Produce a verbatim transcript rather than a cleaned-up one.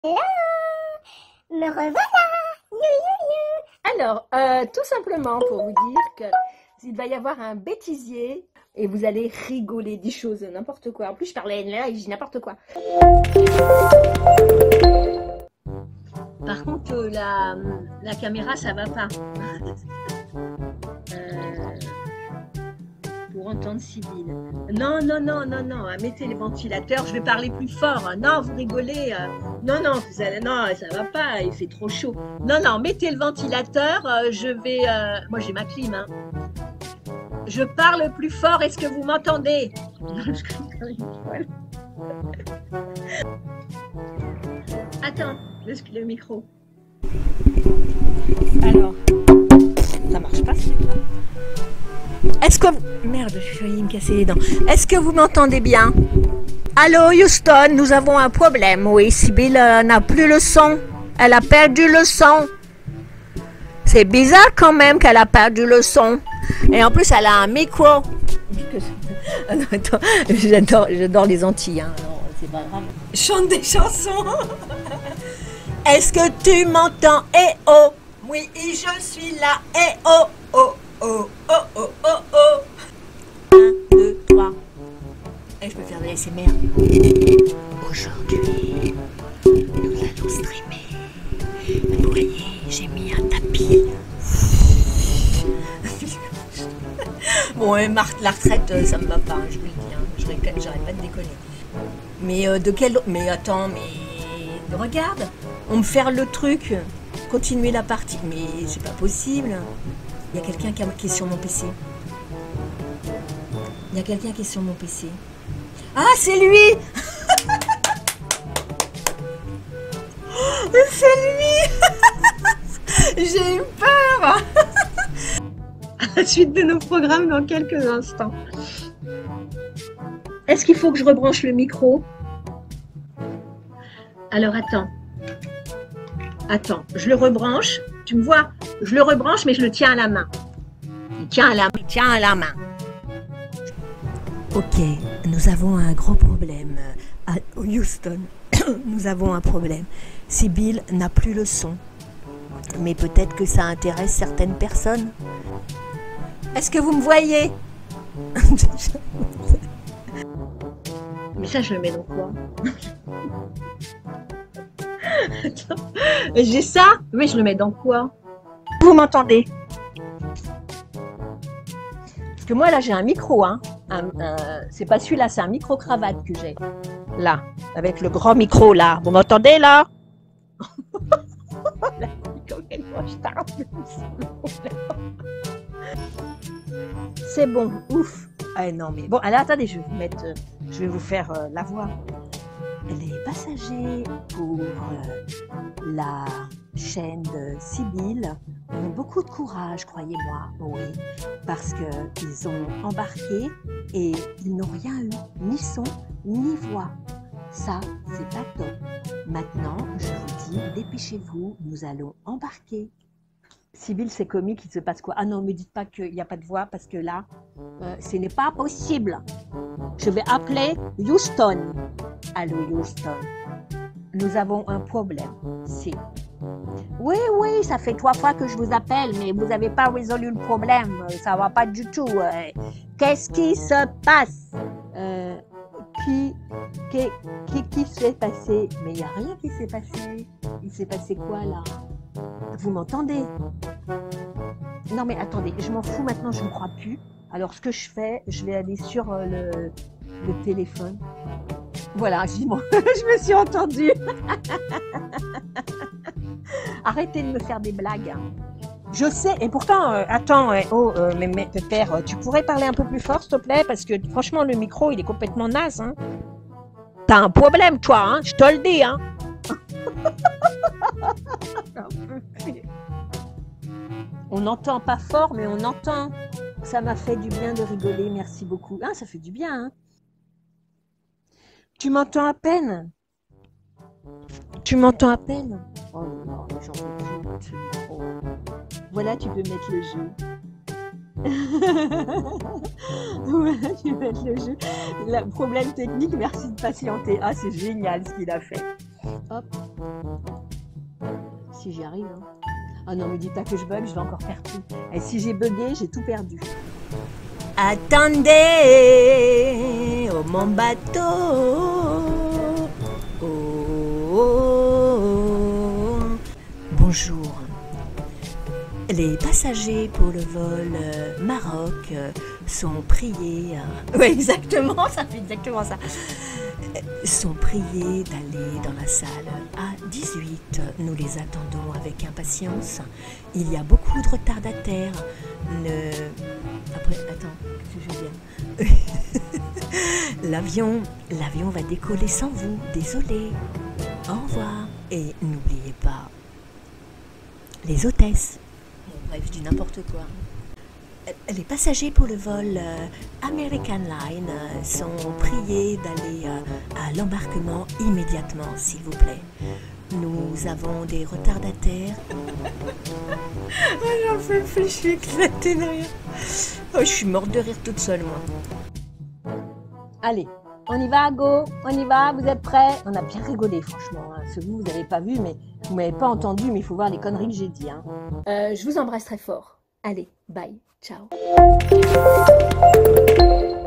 Hello, me revoilà. You, you, you. Alors, euh, tout simplement pour vous dire que il va y avoir un bêtisier et vous allez rigoler des choses, n'importe quoi. En plus, je parlais là et je dis n'importe quoi. Par contre, euh, la, la caméra, ça va pas. Euh, pour entendre Sybille. Non, non, non, non, non, mettez les ventilateurs, je vais parler plus fort. Non, vous rigolez. Non, non, vous allez, non, ça va pas, il fait trop chaud. Non, non, mettez le ventilateur, je vais... Euh, moi, j'ai ma clim, hein. Je parle plus fort, est-ce que vous m'entendez? Attends, le micro. Alors, ça marche pas, celui-là. Est-ce que... Merde, j'ai failli me casser les dents. Est-ce que vous m'entendez bien? Allô, Houston, nous avons un problème. Oui, Sybille euh, n'a plus le son. Elle a perdu le son. C'est bizarre quand même qu'elle a perdu le son. Et en plus, elle a un micro. J'adore, j'adore les Antilles. Hein. Alors, c'est pas grave. Chante des chansons. Est-ce que tu m'entends? Eh oh. Oui, je suis là. Eh oh, oh, oh, oh, oh, oh, oh. Un, deux, trois. Et je peux faire de l'A S M R. Aujourd'hui, nous allons streamer. Vous voyez, j'ai mis un tapis. Bon, et Marthe, la retraite, ça me va pas, je vous le dis. Hein. J'arrête pas de déconner. Mais euh, de quel... Mais attends, mais... Regarde, on me fait le truc. Continuer la partie. Mais c'est pas possible. Il y a quelqu'un qui est sur mon P C. Il y a quelqu'un qui est sur mon P C. Ah, c'est lui. C'est lui. J'ai eu peur. À la suite de nos programmes dans quelques instants. Est-ce qu'il faut que je rebranche le micro? Alors, attends. Attends, je le rebranche. Tu me vois? Je le rebranche, mais je le tiens à la main. Il tient à la main. Il tient à la main. Ok, nous avons un gros problème à Houston. Nous avons un problème. Sybille n'a plus le son. Mais peut-être que ça intéresse certaines personnes. Est-ce que vous me voyez? Mais ça, je le mets dans quoi? J'ai ça? Mais je le mets dans quoi? Vous m'entendez? Parce que moi, là, j'ai un micro, hein. Un, un, c'est pas celui-là, c'est un micro-cravate que j'ai. Là, avec le grand micro, là. Vous m'entendez, là? C'est bon, ouf. Ah non, mais bon, alors attendez, je vais vous mettre, euh, je vais vous faire euh, la voix. Les passagers pour euh, la chaîne de Sybille ont beaucoup de courage, croyez-moi, oui, parce qu'ils ont embarqué et ils n'ont rien eu, ni son, ni voix. Ça, c'est pas top. Maintenant, je vous dis, dépêchez-vous, nous allons embarquer. Sybille, c'est comique, il se passe quoi? Ah non, ne me dites pas qu'il n'y a pas de voix, parce que là, euh, ce n'est pas possible. Je vais appeler Houston. Allô, Houston. Nous avons un problème. Si. Oui, oui, ça fait trois fois que je vous appelle, mais vous n'avez pas résolu le problème. Ça ne va pas du tout. Qu'est-ce qui se passe? euh, Qui, qui, qui, qui s'est passé? Mais il n'y a rien qui s'est passé. Il s'est passé quoi, là? Vous m'entendez? Non, mais attendez, je m'en fous maintenant, je ne crois plus. Alors, ce que je fais, je vais aller sur euh, le, le téléphone. Voilà, je, bon, je me suis entendue. Arrêtez de me faire des blagues. Je sais, et pourtant, euh, attends, euh, oh, euh, mais, mais père, tu pourrais parler un peu plus fort, s'il te plaît, parce que franchement, le micro, il est complètement naze. Hein. T'as un problème, toi, hein, je te le dis. Hein. On n'entend pas fort, mais on entend. Ça m'a fait du bien de rigoler, merci beaucoup. Ah, ça fait du bien, hein. Tu m'entends à peine? Tu m'entends à peine? Oh non, j'en peux plus. Oh. Voilà, tu peux mettre le jeu. Voilà, tu peux mettre le jeu. Le problème technique, merci de patienter. Ah, c'est génial ce qu'il a fait. Hop. Si j'y arrive. Hein. Ah non, me dis pas que je bug, je vais encore faire tout. Et si j'ai bugué, j'ai tout perdu. Attendez, oh mon bateau. Oh, oh, oh. Bonjour. Les passagers pour le vol euh, Maroc euh, sont priés. Euh... Oui, exactement, ça fait exactement ça. Sont priés d'aller dans la salle A dix-huit. Nous les attendons avec impatience. Il y a beaucoup de retardataires. Ne... Après, attends, que je viens. L'avion, l'avion va décoller sans vous. Désolé. Au revoir. Et n'oubliez pas les hôtesses. Bon, bref, je dis n'importe quoi. Les passagers pour le vol euh, American Line euh, sont priés d'aller euh, à l'embarquement immédiatement, s'il vous plaît. Nous avons des retardataires. Oh, j'en peux plus, je suis éclatée de rire. Oh, je suis morte de rire toute seule, moi. Allez, on y va, go, on y va, vous êtes prêts? On a bien rigolé, franchement. Hein. Ce que vous, vous n'avez pas vu, mais vous m'avez pas entendu, mais il faut voir les conneries que j'ai dit. Hein. Euh, je vous embrasse très fort. Allez, bye, ciao.